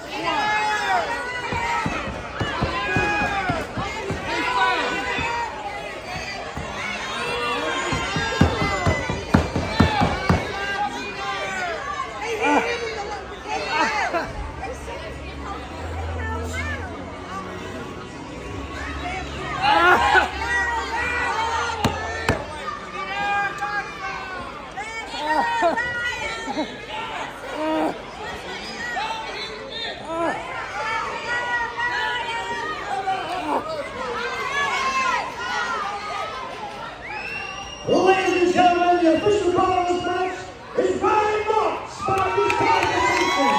Ladies and gentlemen, the official caller of this match is Marx by disqualification.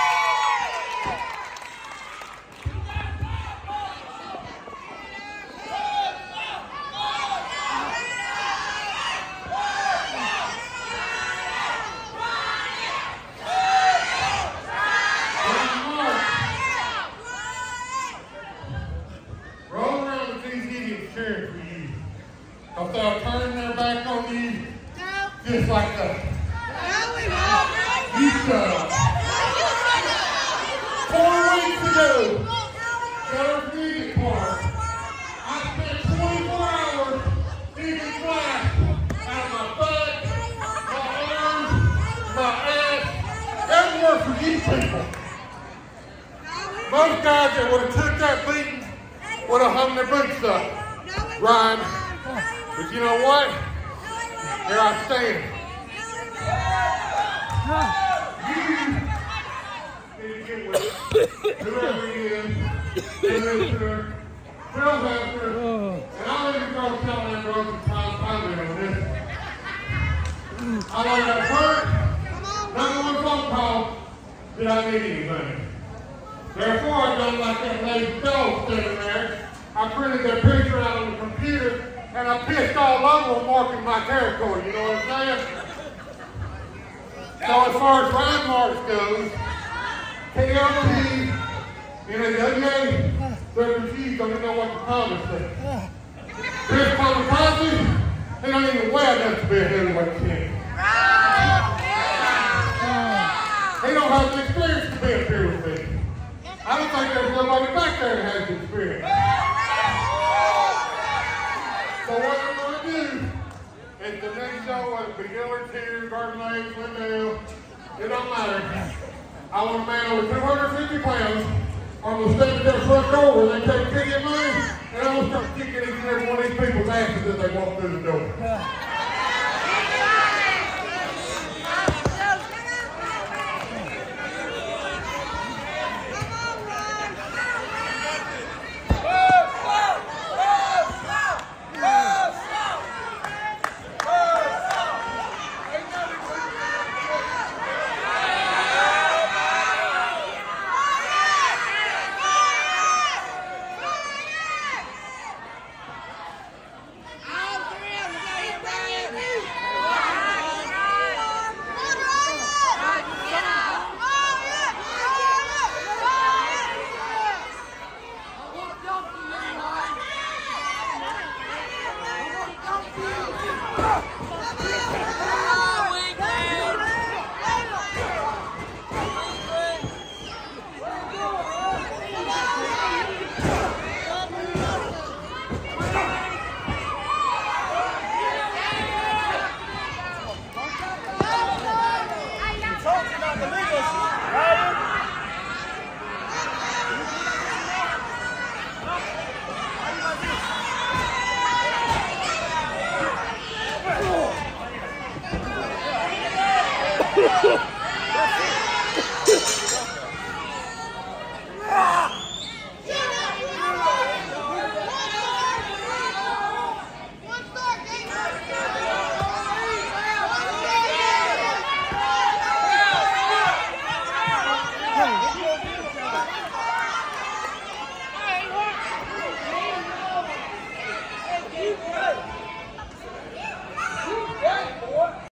Roll around with these idiots cheering for you. If they'll turn their back on you, just like that. You shut up. 4 weeks ago, at our meeting part, I spent 24 hours eating flash out of my butt, my arms, my ass, everywhere for these people. Most guys that would have took that beating would have hung their boots up. Ryan. But you know what? Here I stand. You need to get with whoever he is, Mr. Phil Hester, and I'll even go tell that broken time on this. I learned that first, number 1 phone call, did I need anything? Therefore, I done like that lady Phil sitting there. I printed their picture out on the computer, and I pissed all over them marking my territory, you know what I'm saying? So as far as Ryan Marx goes, KLP, NAWA, they're confused, don't even know what the comments say. Chris Kamikaze, he don't even wear enough to be a heavyweight champion. He don't have the experience to be up here with me. I don't think there's nobody back there that has the experience. So what I'm going to do is the next show, whether it be Gillards here, Garden Lake, Glendale, it don't matter. I want a man over 250 pounds. I'm going to step to their front door where they take ticket money, and I'm going to start kicking each and every one of these people's asses as they walk through the door.